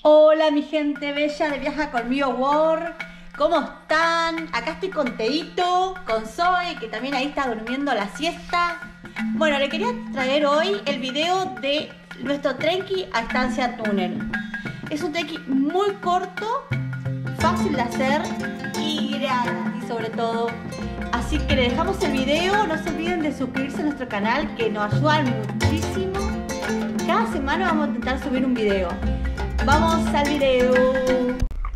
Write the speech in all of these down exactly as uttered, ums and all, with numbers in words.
Hola mi gente bella de Viaja Conmigo World, ¿cómo están? Acá estoy con Teito, con Zoe, que también ahí está durmiendo la siesta. Bueno, le quería traer hoy el video de nuestro trekking a Estancia Túnel. Es un trekking muy corto, fácil de hacer y gratis sobre todo. Así que le dejamos el video, no se olviden de suscribirse a nuestro canal que nos ayudan muchísimo. Cada semana vamos a intentar subir un video. ¡Vamos al video!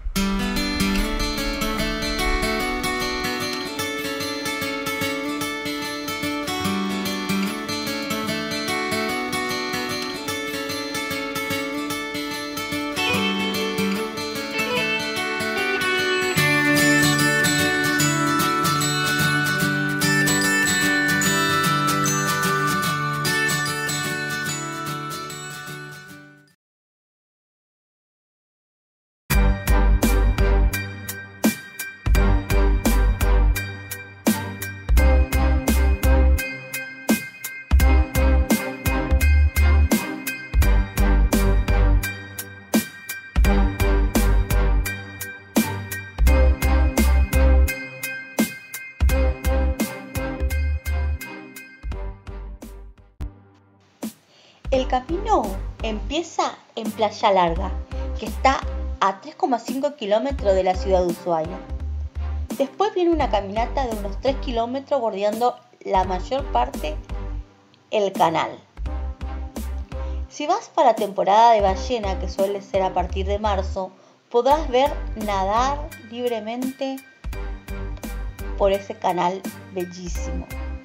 El camino empieza en Playa Larga, que está a tres coma cinco kilómetros de la ciudad de Ushuaia. Después viene una caminata de unos tres kilómetros bordeando la mayor parte el canal. Si vas para temporada de ballena, que suele ser a partir de marzo, podrás ver nadar libremente por ese canal bellísimo.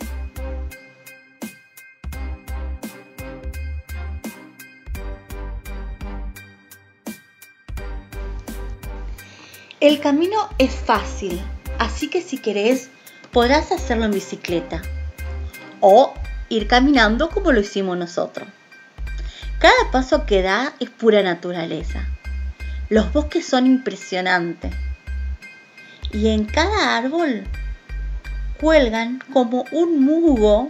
El camino es fácil, así que si querés podrás hacerlo en bicicleta o ir caminando como lo hicimos nosotros. Cada paso que da es pura naturaleza. Los bosques son impresionantes y en cada árbol cuelgan como un musgo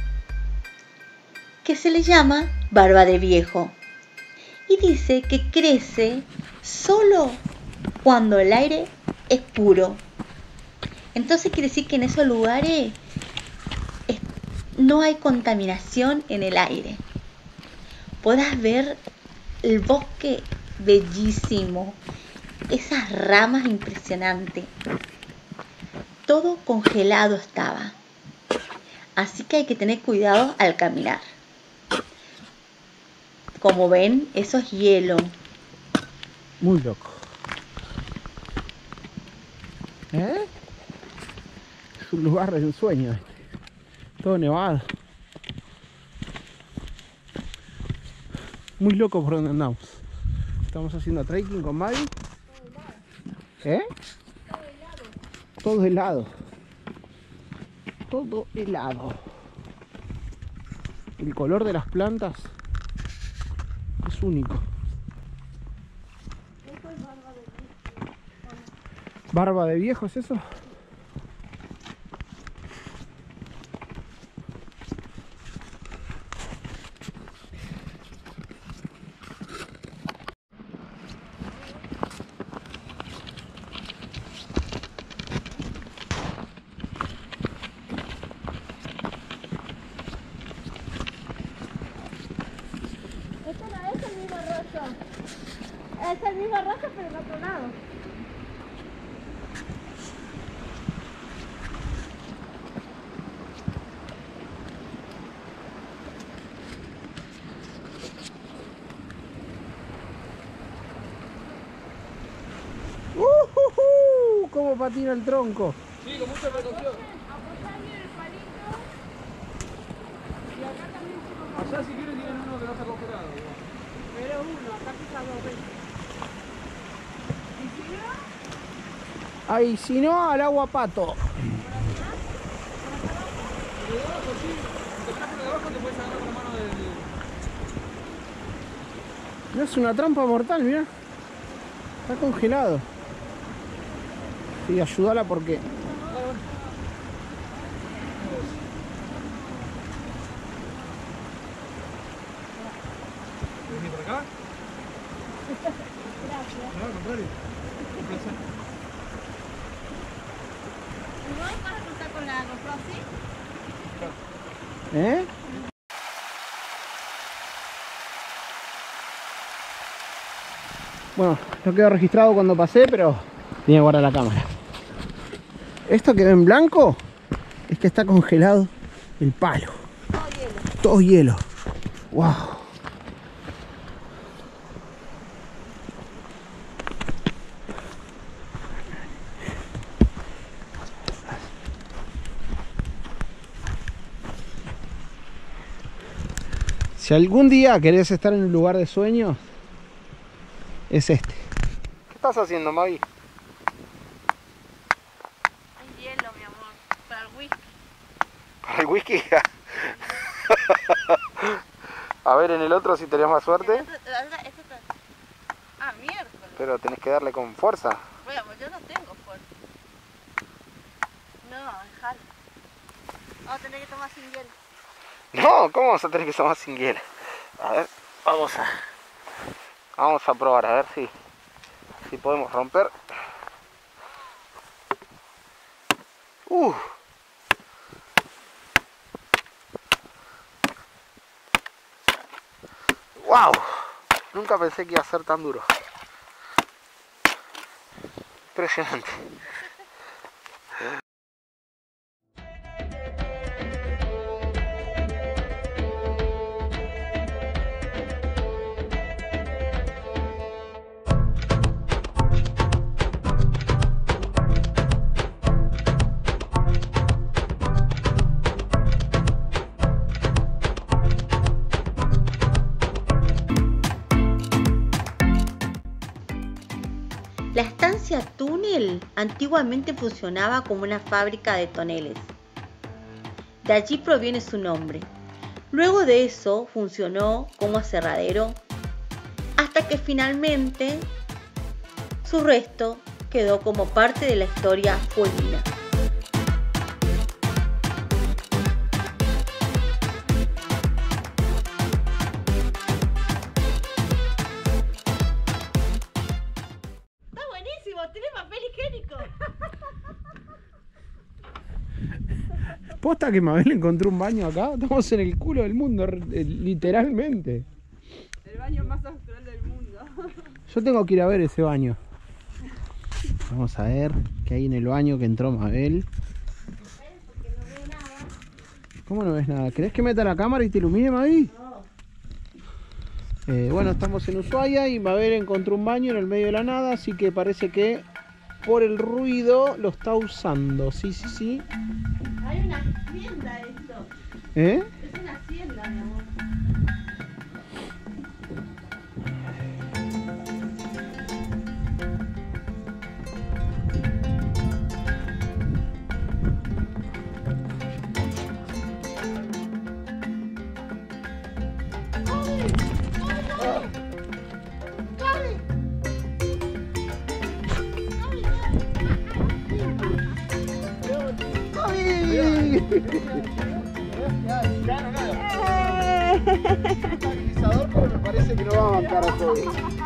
que se le llama barba de viejo y dice que crece solo cuando el aire es puro. Entonces quiere decir que en esos lugares es, no hay contaminación en el aire. Podrás ver el bosque bellísimo, esas ramas impresionantes. Todo congelado estaba. Así que hay que tener cuidado al caminar. Como ven, eso es hielo. Muy loco. ¿Eh? Es un lugar de ensueño, todo nevado. Muy loco por donde andamos. Estamos haciendo trekking con Mavi. ¿Eh? Todo helado. Todo helado. El color de las plantas es único. ¿Barba de viejo es eso? Este no es el mismo arroyo. Es el mismo arroyo pero en otro lado. ¡Uh! ¿Cómo patina el tronco? Sí, con mucha precaución. Apoyá bien el palito. Y acá también se como... Allá si quieren tienen uno que no está congelado. Pero uno, acá pisa dos veces. ¿Y si no? Ay, si no, al agua pato. Y de abajo, sí. Si te por de abajo te puedes agarrar con la mano del... No es una trampa mortal, mira. Está congelado. Sí, ayúdala porque... ¿Vení por acá? No, al contrario. Un placer. ¿Y vos vas a cruzar con la GoPro así? ¿Eh? Bueno, no quedó registrado cuando pasé, pero tenía que guardar la cámara. Esto que ve en blanco es que está congelado el palo. Todo hielo. Todo hielo. Wow. Si algún día querés estar en un lugar de sueños, es este. ¿Qué estás haciendo, Mavi? Hay hielo, mi amor. Para el whisky. ¿Para el whisky? A ver en el otro si tenés más suerte. Este- este- este- Ah, miércoles. Pero tenés que darle con fuerza. Bueno, pues yo no tengo fuerza. No, dejalo. Vamos a tener que tomar sin hielo. No, ¿cómo vamos a tener que tomar sin hielo? A ver, vamos a... Vamos a probar, a ver si... Si podemos romper. Uh. Wow. Nunca pensé que iba a ser tan duro. Impresionante. La estancia túnel antiguamente funcionaba como una fábrica de toneles. De allí proviene su nombre. Luego de eso funcionó como aserradero hasta que finalmente su resto quedó como parte de la historia fueguina. Está buenísimo, tiene papel higiénico. Posta que Mabel encontró un baño acá. Estamos en el culo del mundo, eh, literalmente. El baño más austral del mundo. Yo tengo que ir a ver ese baño. Vamos a ver qué hay en el baño que entró Mabel. ¿Cómo no ves nada? ¿Querés que meta la cámara y te ilumine, Mavi? No. Eh, bueno, estamos en Ushuaia y Mabel encontró un baño en el medio de la nada, así que parece que por el ruido lo está usando. Sí, sí, sí. Hay una hacienda esto. ¿Eh? Es una hacienda, mi amor. Estabilizador, pero me parece que no va a bancar a todo.